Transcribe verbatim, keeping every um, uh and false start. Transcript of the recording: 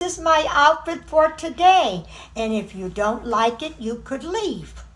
is my outfit for today. And if you don't like it, you could leave.